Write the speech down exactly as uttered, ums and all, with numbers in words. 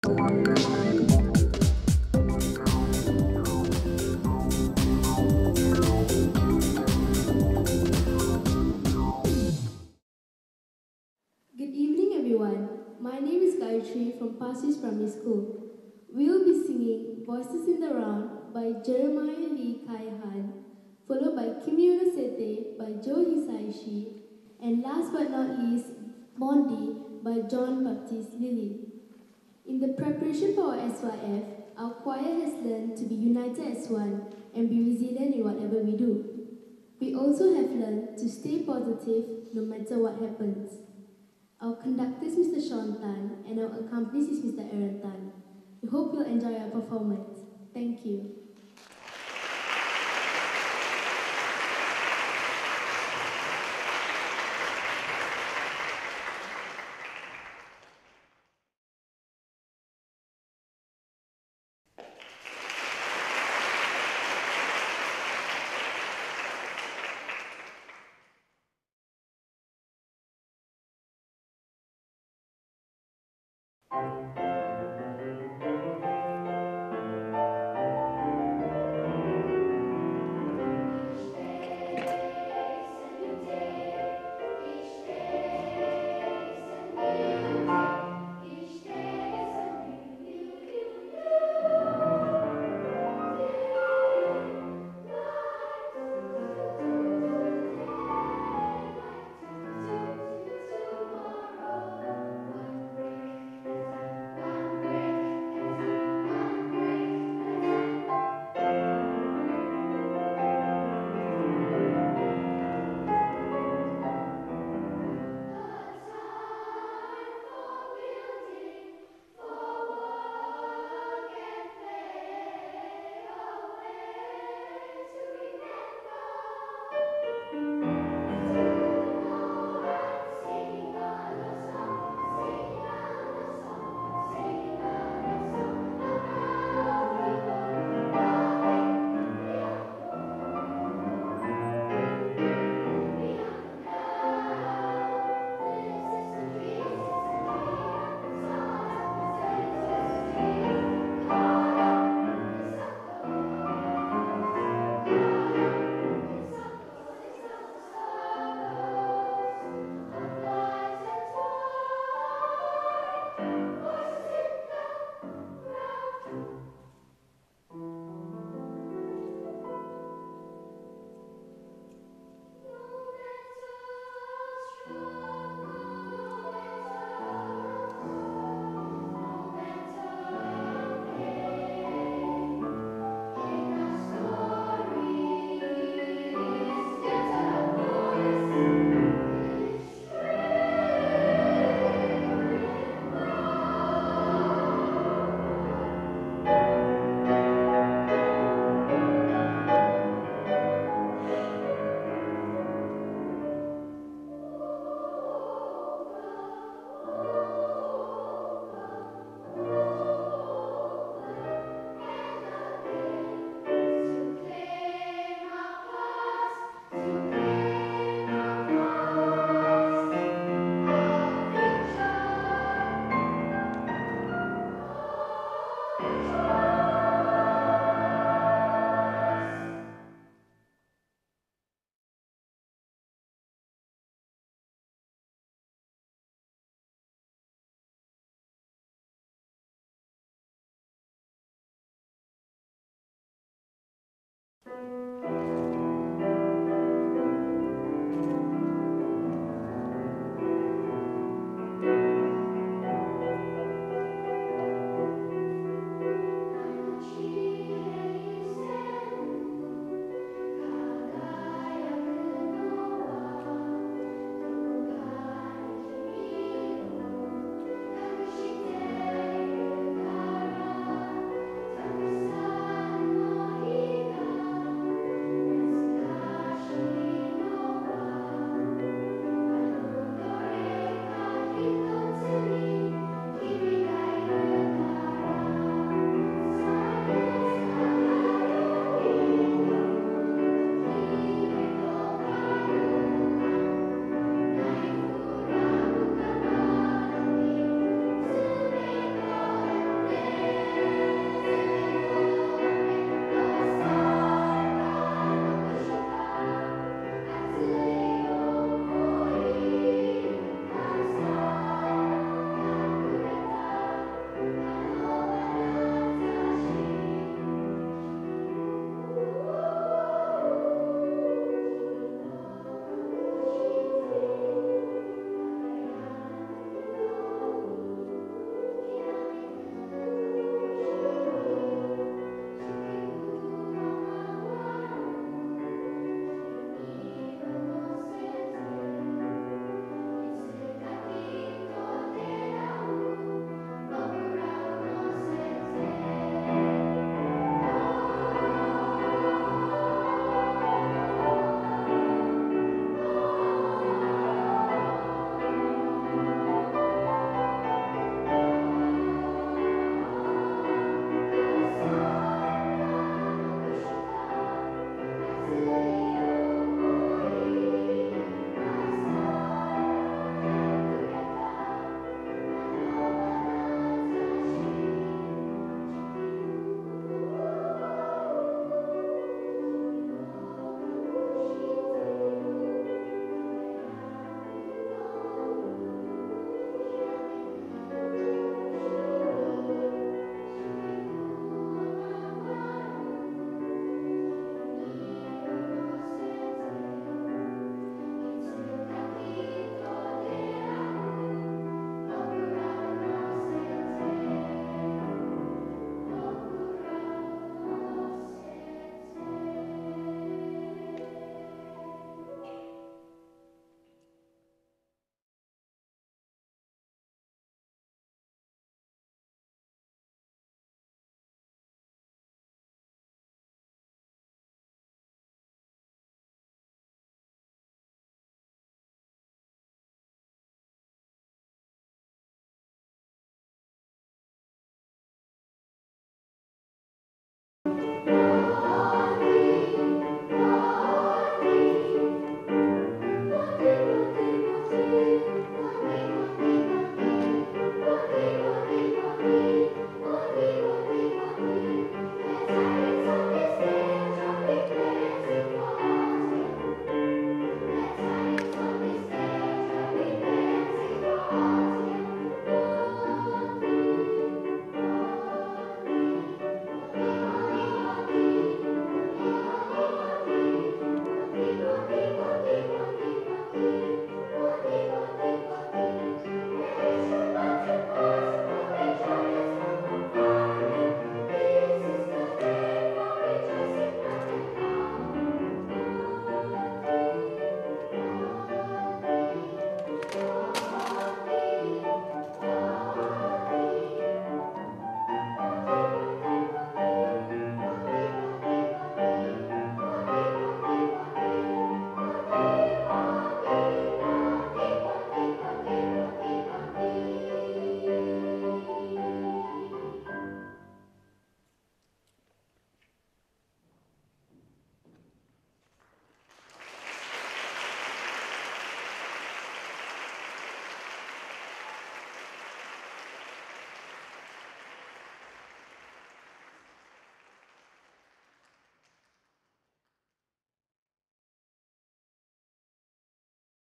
Good evening, everyone. My name is Gayatri from Pasir Primary School. We will be singing Voices in the Round by Jeremiah Lee Kai Han, followed by Kimi Unosete by Joe Hisaishi, and last but not least, Bondi by John Baptiste Lilly. In the preparation for our S Y F, our choir has learned to be united as one and be resilient in whatever we do. We also have learned to stay positive no matter what happens. Our conductor is Mister Sean Tan and our accompanist is Mister Aaron Tan. We hope you'll enjoy our performance. Thank you.